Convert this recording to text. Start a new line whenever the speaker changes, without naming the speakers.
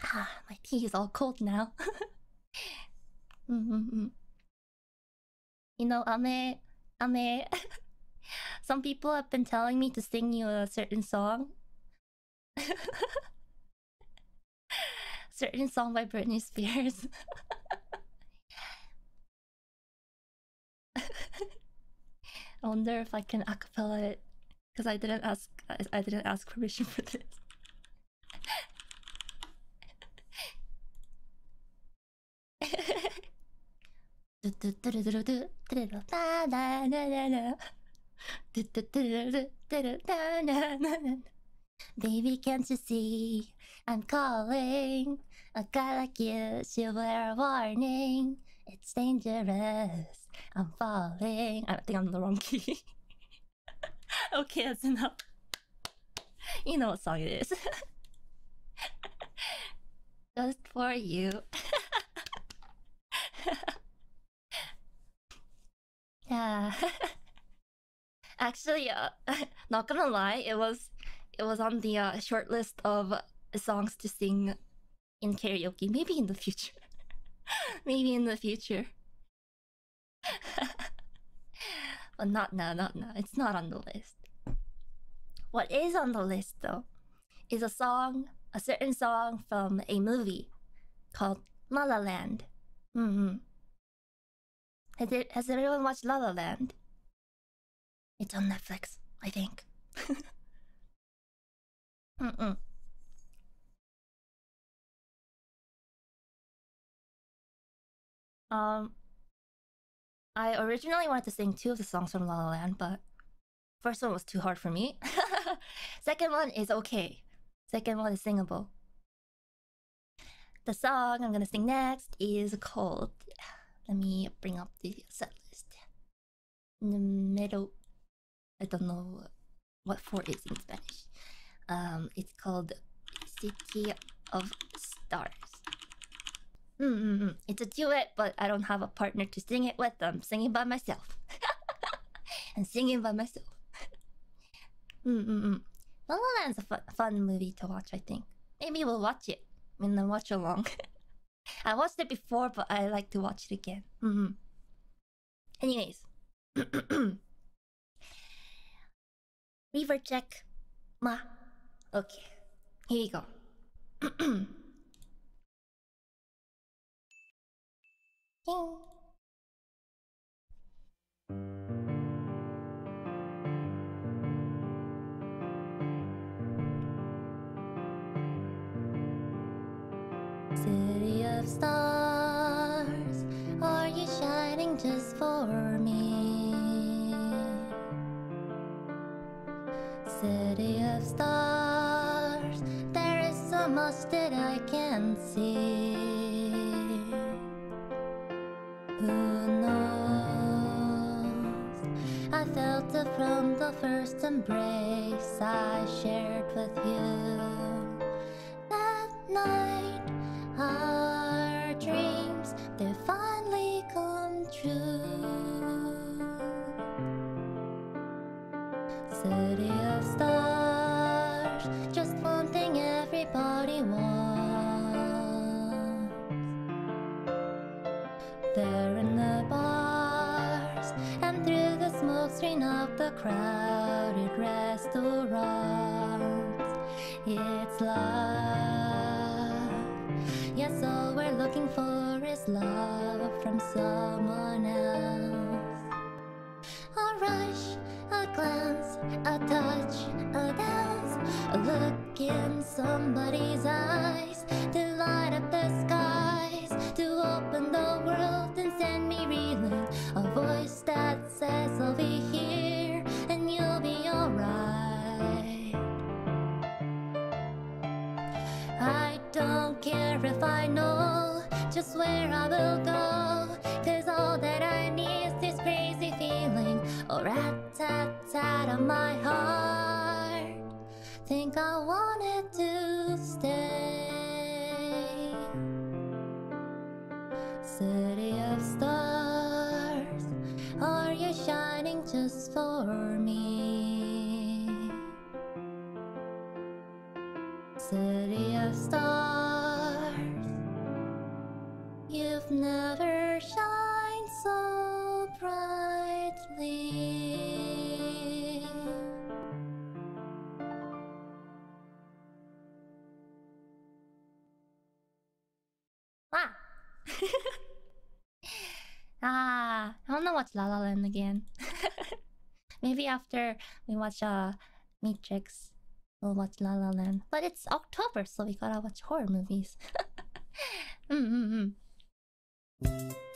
Ah, my tea is all cold now. You know, Ame, some people have been telling me to sing you a certain song. Certain song by Britney Spears. I wonder if I can acapella it, because I didn't ask permission for this. Baby, can't you see I'm calling? A guy like you should wear a warning. It's dangerous. I'm falling. I think I'm in the wrong key. Okay, that's enough. You know what song it is. Just for you. Yeah. Actually, not gonna lie, it was on the short list of songs to sing in karaoke. Maybe in the future. Maybe in the future. But not now, not now. It's not on the list. What is on the list though is a certain song from a movie called La La Land. Has everyone watched La La Land? It's on Netflix, I think. I originally wanted to sing 2 of the songs from La La Land, but first one was too hard for me. Second one is okay. Second one is singable. The song I'm gonna sing next is called... Let me bring up the set list. In the middle... I don't know what 4 is in Spanish. It's called City of Stars. It's a duet, but I don't have a partner to sing it with. I'm singing by myself. I'm singing by myself. La La Land's a fun movie to watch, I think. Maybe we'll watch it in the watch along. I watched it before, but I like to watch it again. Anyways. Reverb check. Ma. Okay. Here you go. Ding. City of stars, are you shining just for me? City of stars, there is so much that I can't see. Who knows? I felt it from the first embrace I shared with you. That night, our dreams, they finally come true. City of stars, just one thing everybody wants. There in the bars, and through the smoke screen of the crowded restaurants, it's love. Yes, all we're looking for is love from someone else. A rush, a glance, a touch, a dance, a look in somebody's eyes to light up the skies, to open the world and send me reeling. A voice that says I'll be here and you'll be alright. I don't care if I know just where I will go, 'cause all that I need is this crazy feeling, a rat-tat-tat on my heart. Think I wanted to stay. City of stars, are you shining just for me? City of stars, never shine so brightly. Ah! I wanna watch La La Land again. Maybe after we watch Matrix, we'll watch La La Land. But it's October, so we gotta watch horror movies.